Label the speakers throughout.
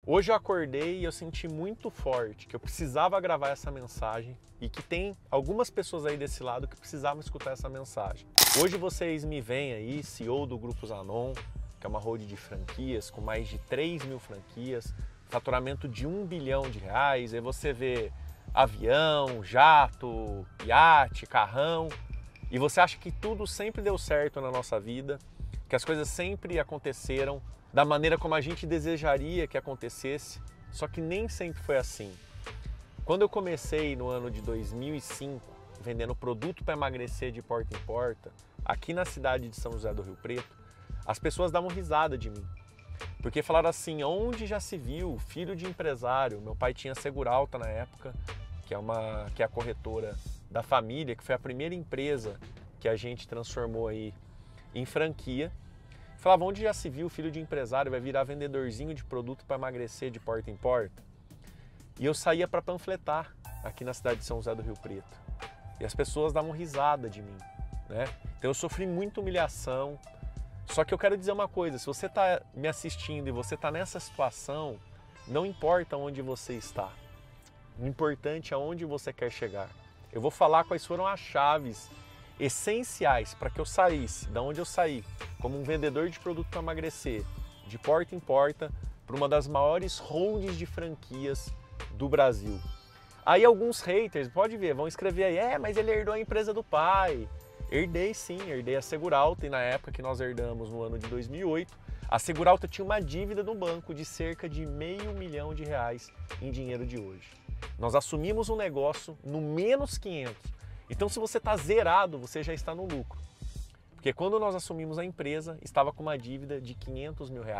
Speaker 1: Hoje eu acordei e eu senti muito forte que eu precisava gravar essa mensagem e que tem algumas pessoas aí desse lado que precisavam escutar essa mensagem. Hoje vocês me veem aí, CEO do Grupo Zanon, que é uma holding de franquias com mais de 3 mil franquias, faturamento de R$1 bilhão, aí você vê avião, jato, iate, carrão, e você acha que tudo sempre deu certo na nossa vida, que as coisas sempre aconteceram da maneira como a gente desejaria que acontecesse, só que nem sempre foi assim. Quando eu comecei no ano de 2005, vendendo produto para emagrecer de porta em porta, aqui na cidade de São José do Rio Preto, as pessoas davam risada de mim. Porque falaram assim, onde já se viu, filho de empresário, meu pai tinha Seguralta na época, que é a corretora da família, que foi a primeira empresa que a gente transformou aí em franquia. Falava, onde já se viu, filho de empresário vai virar vendedorzinho de produto para emagrecer de porta em porta? E eu saía para panfletar aqui na cidade de São José do Rio Preto. E as pessoas davam risada de mim, né? Então eu sofri muita humilhação. Só que eu quero dizer uma coisa, se você está me assistindo e você está nessa situação, não importa onde você está. O importante é onde você quer chegar. Eu vou falar quais foram as chaves essenciais para que eu saísse, da onde eu saí, como um vendedor de produto para emagrecer, de porta em porta, para uma das maiores holdings de franquias do Brasil. Aí alguns haters, pode ver, vão escrever aí, mas ele herdou a empresa do pai. Herdei sim, herdei a Seguralta e na época que nós herdamos no ano de 2008, a Seguralta tinha uma dívida no banco de cerca de R$500 mil em dinheiro de hoje. Nós assumimos um negócio no menos 500. Então, se você está zerado, você já está no lucro. Porque quando nós assumimos a empresa, estava com uma dívida de R$500 mil.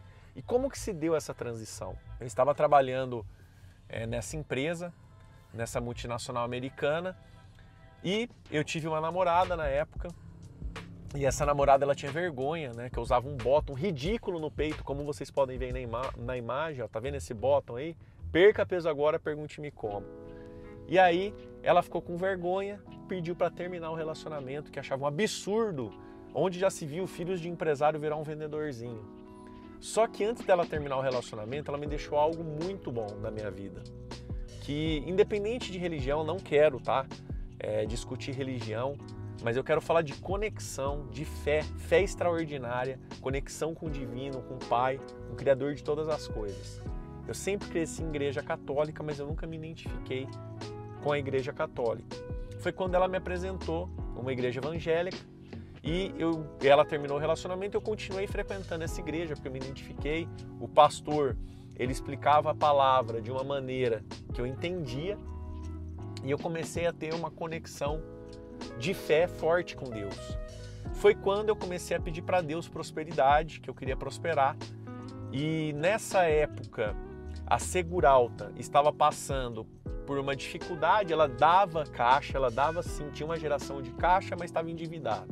Speaker 1: E como que se deu essa transição? Eu estava trabalhando nessa empresa, nessa multinacional americana, e eu tive uma namorada na época, e essa namorada ela tinha vergonha, né, que eu usava um bottom ridículo no peito, como vocês podem ver na imagem, ó, tá vendo esse bottom aí? Perca peso agora, pergunte-me como. E aí ela ficou com vergonha, pediu para terminar o relacionamento, que achava um absurdo, onde já se viu filhos de empresário virar um vendedorzinho. Só que antes dela terminar o relacionamento, ela me deixou algo muito bom na minha vida. Que independente de religião, não quero, tá? Discutir religião, mas eu quero falar de conexão, de fé, fé extraordinária, conexão com o divino, com o Pai, com o Criador de todas as coisas. Eu sempre cresci em igreja católica, mas eu nunca me identifiquei com a igreja católica. Foi quando ela me apresentou uma igreja evangélica e ela terminou o relacionamento e eu continuei frequentando essa igreja porque eu me identifiquei. O pastor, ele explicava a palavra de uma maneira que eu entendia e eu comecei a ter uma conexão de fé forte com Deus. Foi quando eu comecei a pedir para Deus prosperidade, que eu queria prosperar. E nessa época, a Seguralta estava passando por uma dificuldade, ela dava caixa, ela dava sim, tinha uma geração de caixa, mas estava endividada.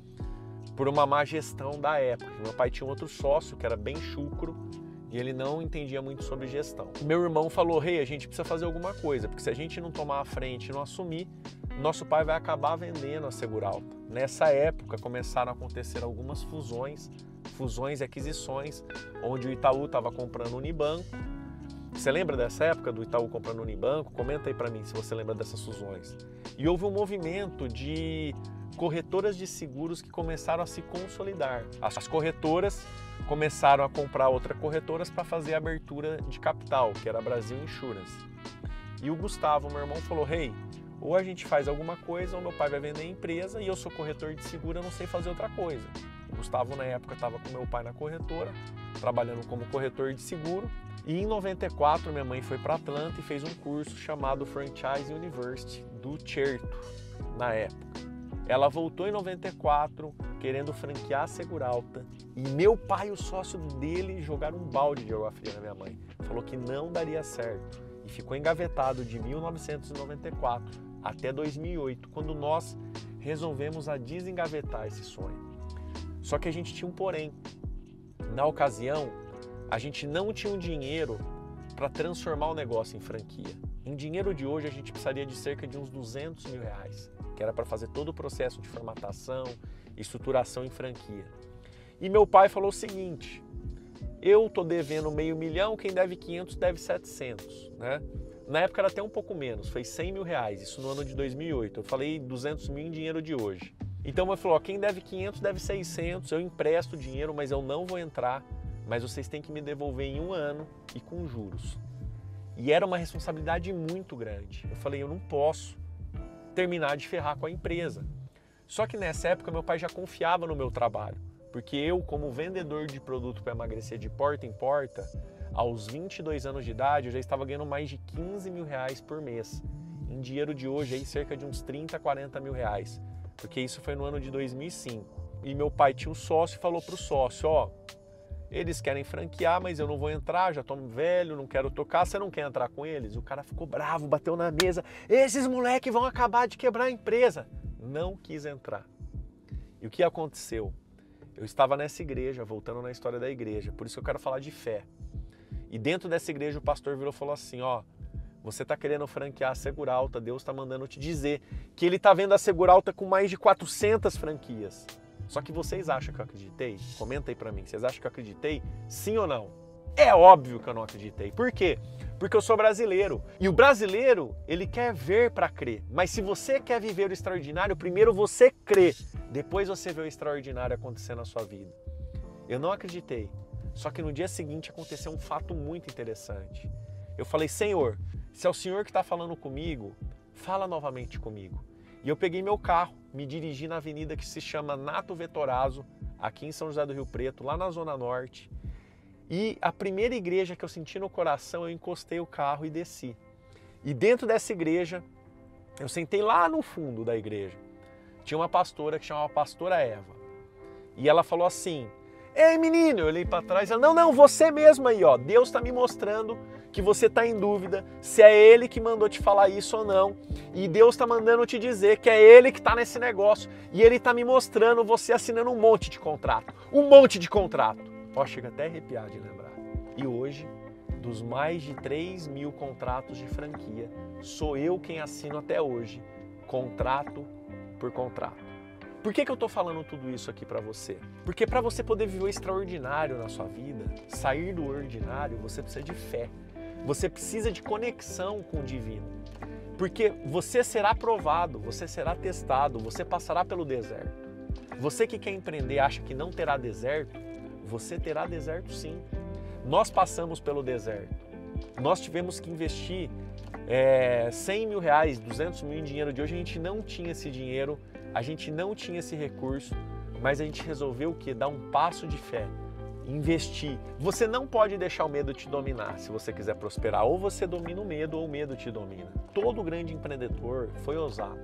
Speaker 1: Por uma má gestão da época. Meu pai tinha um outro sócio que era bem chucro e ele não entendia muito sobre gestão. Meu irmão falou, a gente precisa fazer alguma coisa, porque se a gente não tomar a frente e não assumir, nosso pai vai acabar vendendo a Seguralta. Nessa época começaram a acontecer algumas fusões e aquisições, onde o Itaú estava comprando o Unibanco. Você lembra dessa época do Itaú comprando o Unibanco? Comenta aí para mim se você lembra dessas fusões. E houve um movimento de corretoras de seguros que começaram a se consolidar. As corretoras começaram a comprar outras corretoras para fazer a abertura de capital, que era a Brasil Insurance. E o Gustavo, meu irmão, falou, ou a gente faz alguma coisa, ou meu pai vai vender a empresa e eu sou corretor de seguro, eu não sei fazer outra coisa. O Gustavo, na época, estava com meu pai na corretora, trabalhando como corretor de seguro. E em 94, minha mãe foi para Atlanta e fez um curso chamado Franchise University, do Certo, na época. Ela voltou em 94, querendo franquear a Seguralta. E meu pai e o sócio dele jogaram um balde de água fria na minha mãe. Falou que não daria certo. E ficou engavetado de 1994 até 2008, quando nós resolvemos a desengavetar esse sonho. Só que a gente tinha um porém. Na ocasião, a gente não tinha um dinheiro para transformar o negócio em franquia. Em dinheiro de hoje, a gente precisaria de cerca de uns R$200 mil, que era para fazer todo o processo de formatação, estruturação em franquia. E meu pai falou o seguinte, eu tô devendo R$500 mil, quem deve 500 deve 700, né? Na época era até um pouco menos, foi R$100 mil, isso no ano de 2008. Eu falei 200 mil em dinheiro de hoje. Então ele falou, ó, quem deve 500 deve 600, eu empresto dinheiro, mas eu não vou entrar, mas vocês têm que me devolver em 1 ano e com juros. E era uma responsabilidade muito grande. Eu falei, eu não posso terminar de ferrar com a empresa. Só que nessa época meu pai já confiava no meu trabalho, porque eu, como vendedor de produto para emagrecer de porta em porta, aos 22 anos de idade, eu já estava ganhando mais de R$15 mil por mês. Em dinheiro de hoje, aí, cerca de uns 30, 40 mil reais. Porque isso foi no ano de 2005. E meu pai tinha um sócio e falou para o sócio, ó, eles querem franquear, mas eu não vou entrar, já tô velho, não quero tocar, você não quer entrar com eles? E o cara ficou bravo, bateu na mesa, esses moleques vão acabar de quebrar a empresa. Não quis entrar. E o que aconteceu? Eu estava nessa igreja, voltando na história da igreja, por isso que eu quero falar de fé. E dentro dessa igreja o pastor virou e falou assim, ó, você está querendo franquear a Seguralta, Deus está mandando te dizer que ele está vendo a Seguralta com mais de 400 franquias. Só que vocês acham que eu acreditei? Comenta aí pra mim, vocês acham que eu acreditei? Sim ou não? É óbvio que eu não acreditei. Por quê? Porque eu sou brasileiro. E o brasileiro, ele quer ver para crer. Mas se você quer viver o extraordinário, primeiro você crê. Depois você vê o extraordinário acontecer na sua vida. Eu não acreditei. Só que no dia seguinte aconteceu um fato muito interessante. Eu falei, Senhor, se é o Senhor que está falando comigo, fala novamente comigo. E eu peguei meu carro, me dirigi na avenida que se chama Nato Vetorazzo, aqui em São José do Rio Preto, lá na Zona Norte. E a primeira igreja que eu senti no coração, eu encostei o carro e desci. E dentro dessa igreja, eu sentei lá no fundo da igreja. Tinha uma pastora que chamava Pastora Eva. E ela falou assim, ei menino, eu olhei para trás, ela, não, você mesmo aí, ó, Deus está me mostrando que você está em dúvida se é Ele que mandou te falar isso ou não. E Deus está mandando te dizer que é Ele que está nesse negócio. E Ele está me mostrando você assinando um monte de contrato. Um monte de contrato. Ó, chega até a arrepiar de lembrar. E hoje, dos mais de 3 mil contratos de franquia, sou eu quem assino até hoje, contrato por contrato. Por que eu estou falando tudo isso aqui para você? Porque para você poder viver o extraordinário na sua vida, sair do ordinário, você precisa de fé. Você precisa de conexão com o divino. Porque você será provado, você será testado, você passará pelo deserto. Você que quer empreender acha que não terá deserto, você terá deserto sim. Nós passamos pelo deserto. Nós tivemos que investir 100 mil reais, 200 mil em dinheiro de hoje, a gente não tinha esse dinheiro, a gente não tinha esse recurso, mas a gente resolveu o quê? Dar um passo de fé. Investir. Você não pode deixar o medo te dominar se você quiser prosperar. Ou você domina o medo ou o medo te domina. Todo grande empreendedor foi ousado.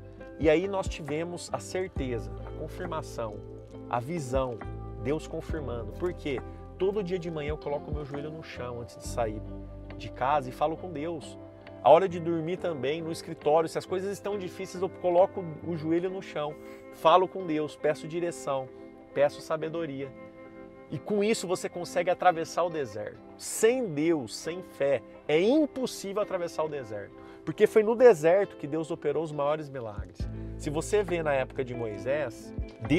Speaker 1: E aí nós tivemos a certeza, a confirmação, a visão, Deus confirmando. Por quê? Todo dia de manhã eu coloco o meu joelho no chão antes de sair de casa e falo com Deus. A hora de dormir também, no escritório, se as coisas estão difíceis, eu coloco o joelho no chão, falo com Deus, peço direção, peço sabedoria. E com isso você consegue atravessar o deserto. Sem Deus, sem fé, é impossível atravessar o deserto. Porque foi no deserto que Deus operou os maiores milagres. Se você vê na época de Moisés,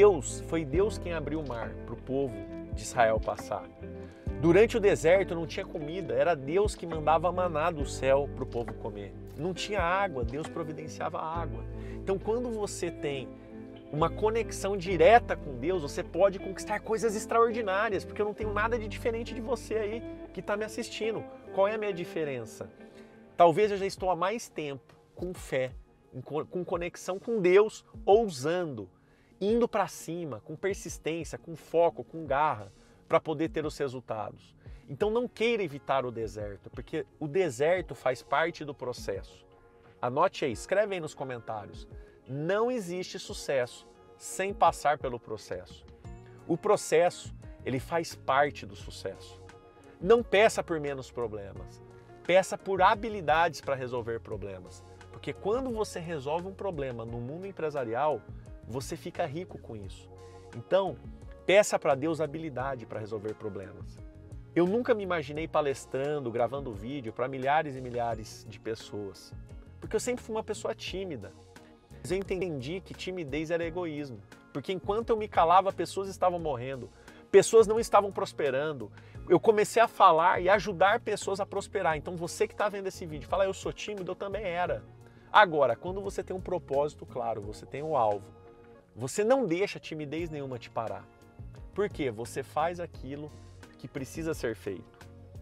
Speaker 1: foi Deus quem abriu o mar para o povo de Israel passar. Durante o deserto não tinha comida, era Deus que mandava maná do céu para o povo comer. Não tinha água, Deus providenciava água. Então quando você tem uma conexão direta com Deus, você pode conquistar coisas extraordinárias, porque eu não tenho nada de diferente de você aí que está me assistindo. Qual é a minha diferença? Talvez eu já estou há mais tempo com fé, com conexão com Deus, ousando, indo para cima, com persistência, com foco, com garra, para poder ter os resultados. Então não queira evitar o deserto, porque o deserto faz parte do processo. Anote aí, escreve aí nos comentários. Não existe sucesso sem passar pelo processo. O processo, ele faz parte do sucesso. Não peça por menos problemas. Peça por habilidades para resolver problemas. Porque quando você resolve um problema no mundo empresarial, você fica rico com isso. Então, peça para Deus habilidade para resolver problemas. Eu nunca me imaginei palestrando, gravando vídeo para milhares e milhares de pessoas. Porque eu sempre fui uma pessoa tímida. Mas eu entendi que timidez era egoísmo. Porque enquanto eu me calava, pessoas estavam morrendo. pessoas não estavam prosperando. Eu comecei a falar e ajudar pessoas a prosperar. Então você que está vendo esse vídeo, fala, eu sou tímido, eu também era. Agora, quando você tem um propósito claro, você tem um alvo, você não deixa timidez nenhuma te parar. Por quê? Você faz aquilo que precisa ser feito.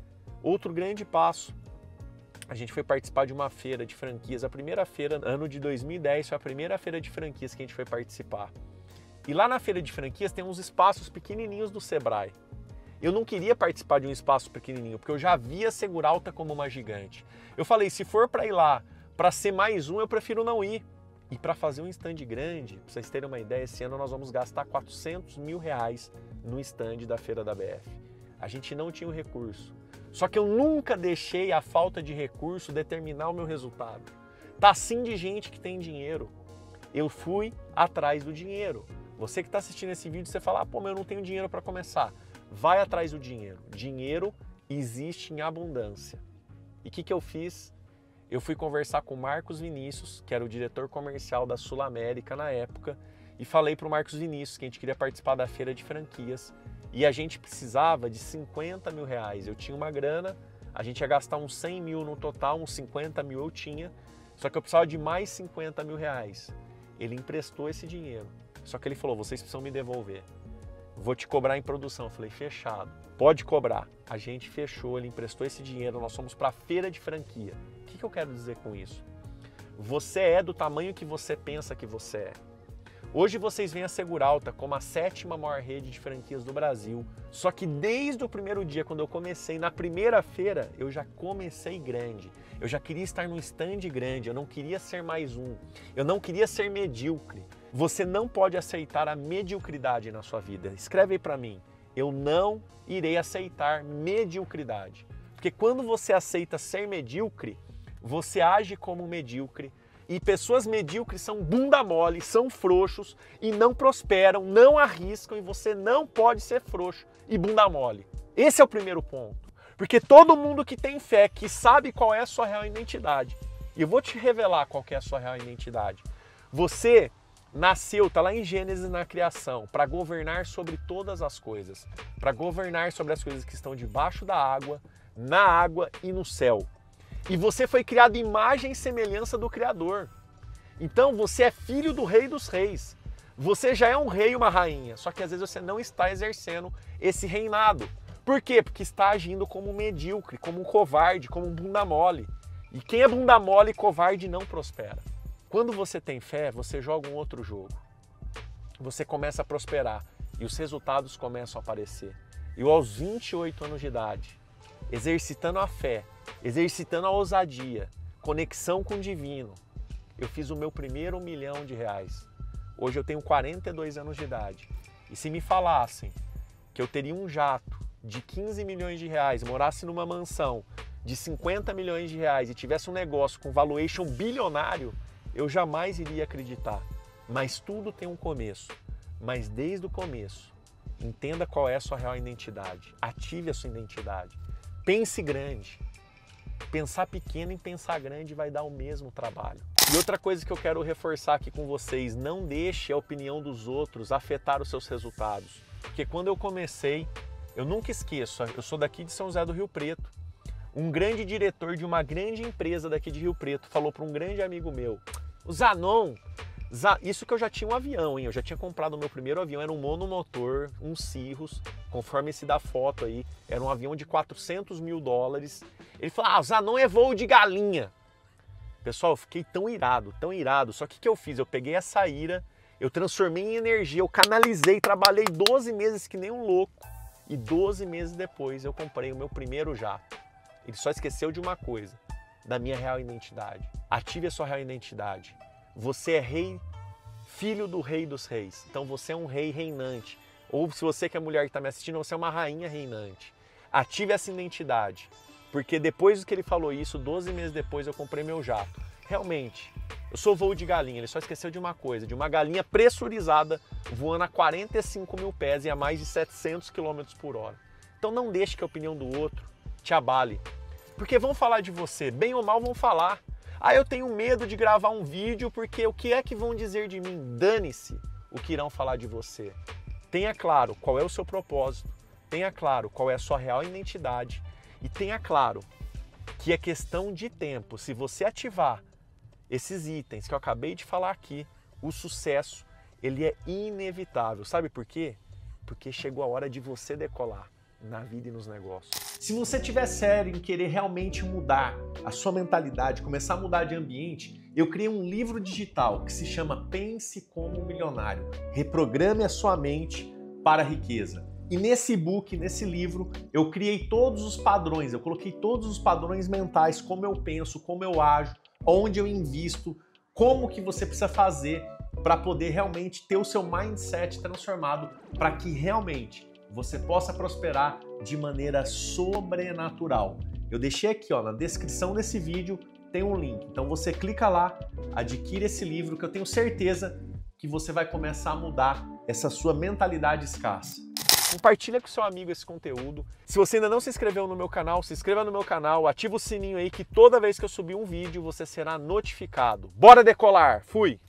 Speaker 1: Outro grande passo, a gente foi participar de uma feira de franquias. A primeira feira, ano de 2010, foi a primeira feira de franquias que a gente foi participar. E lá na feira de franquias tem uns espaços pequenininhos do Sebrae. Eu não queria participar de um espaço pequenininho, porque eu já via Seguralta como uma gigante. Eu falei, se for para ir lá, para ser mais um, eu prefiro não ir. E para fazer um stand grande, para vocês terem uma ideia, esse ano nós vamos gastar R$400 mil no stand da Feira da BF. A gente não tinha o recurso. Só que eu nunca deixei a falta de recurso determinar o meu resultado. Tá assim de gente que tem dinheiro. Eu fui atrás do dinheiro. Você que está assistindo esse vídeo, você fala, pô, mas eu não tenho dinheiro para começar. Vai atrás do dinheiro. Dinheiro existe em abundância. E o que eu fiz? Eu fui conversar com o Marcos Vinícius, que era o diretor comercial da Sul América na época, e falei para o Marcos Vinícius que a gente queria participar da feira de franquias e a gente precisava de R$50 mil. Eu tinha uma grana, a gente ia gastar uns 100 mil no total, uns 50 mil eu tinha, só que eu precisava de mais R$50 mil. Ele emprestou esse dinheiro, só que ele falou, vocês precisam me devolver. Vou te cobrar em produção. Eu falei, fechado. Pode cobrar. A gente fechou, ele emprestou esse dinheiro, nós fomos para a feira de franquia. O que eu quero dizer com isso? Você é do tamanho que você pensa que você é. Hoje vocês veem a Seguralta como a 7ª maior rede de franquias do Brasil. Só que desde o primeiro dia, quando eu comecei, na primeira feira, eu já comecei grande. Eu já queria estar num stand grande, eu não queria ser mais um. Eu não queria ser medíocre. Você não pode aceitar a mediocridade na sua vida. Escreve aí para mim. Eu não irei aceitar mediocridade. Porque quando você aceita ser medíocre, você age como um medíocre. E pessoas medíocres são bunda mole, são frouxos e não prosperam, não arriscam e você não pode ser frouxo e bunda mole. Esse é o primeiro ponto. Porque todo mundo que tem fé, que sabe qual é a sua real identidade, e eu vou te revelar qual que é a sua real identidade. Você nasceu, está lá em Gênesis na criação, para governar sobre todas as coisas, para governar sobre as coisas que estão debaixo da água, na água e no céu. E você foi criado em imagem e semelhança do Criador. Então você é filho do Rei dos Reis. Você já é um rei e uma rainha, só que às vezes você não está exercendo esse reinado. Por quê? Porque está agindo como um medíocre, como um covarde, como um bunda mole. E quem é bunda mole e covarde não prospera. Quando você tem fé, você joga um outro jogo. Você começa a prosperar e os resultados começam a aparecer. Eu, aos 28 anos de idade, exercitando a fé, exercitando a ousadia, conexão com o divino, eu fiz o meu primeiro R$1 milhão. Hoje eu tenho 42 anos de idade. E se me falassem que eu teria um jato de 15 milhões de reais, morasse numa mansão de 50 milhões de reais e tivesse um negócio com valuation bilionário, eu jamais iria acreditar. Mas tudo tem um começo. Mas desde o começo, entenda qual é a sua real identidade. Ative a sua identidade. Pense grande. Pensar pequeno e pensar grande vai dar o mesmo trabalho. E outra coisa que eu quero reforçar aqui com vocês, não deixe a opinião dos outros afetar os seus resultados. Porque quando eu comecei, eu nunca esqueço, eu sou daqui de São José do Rio Preto. Um grande diretor de uma grande empresa daqui de Rio Preto falou para um grande amigo meu, o Zanon, isso que eu já tinha um avião, hein? Eu já tinha comprado o meu primeiro avião, era um monomotor, um Cirrus, conforme esse da foto aí, era um avião de $400 mil. Ele falou, Zanon é voo de galinha. Pessoal, eu fiquei tão irado, só que o que eu fiz? Eu peguei essa ira, eu transformei em energia, eu canalizei, trabalhei 12 meses que nem um louco, e 12 meses depois eu comprei o meu primeiro jato. Ele só esqueceu de uma coisa, da minha real identidade. Ative a sua real identidade. Você é rei, filho do Rei dos Reis. Então você é um rei reinante. Ou se você que é mulher que está me assistindo, você é uma rainha reinante. Ative essa identidade. Porque depois que ele falou isso, 12 meses depois eu comprei meu jato. Realmente, eu sou voo de galinha. Ele só esqueceu de uma coisa, de uma galinha pressurizada voando a 45 mil pés e a mais de 700 km por hora. Então não deixe que a opinião do outro te abale. Porque vão falar de você, bem ou mal vão falar. Eu tenho medo de gravar um vídeo porque o que é que vão dizer de mim? Dane-se o que irão falar de você. Tenha claro qual é o seu propósito, tenha claro qual é a sua real identidade e tenha claro que é questão de tempo. Se você ativar esses itens que eu acabei de falar aqui, o sucesso, ele é inevitável. Sabe por quê? Porque chegou a hora de você decolar na vida e nos negócios. Se você tiver sério em querer realmente mudar a sua mentalidade, começar a mudar de ambiente, eu criei um livro digital que se chama Pense como um Milionário. Reprograme a sua mente para a riqueza. E nesse e-book, nesse livro, eu criei todos os padrões, eu coloquei todos os padrões mentais, como eu penso, como eu ajo, onde eu invisto, como que você precisa fazer para poder realmente ter o seu mindset transformado para que realmente você possa prosperar de maneira sobrenatural. Eu deixei aqui, ó, na descrição desse vídeo tem um link. Então você clica lá, adquire esse livro que eu tenho certeza que você vai começar a mudar essa sua mentalidade escassa. Compartilha com seu amigo esse conteúdo. Se você ainda não se inscreveu no meu canal, se inscreva no meu canal, ativa o sininho aí que toda vez que eu subir um vídeo você será notificado. Bora decolar! Fui!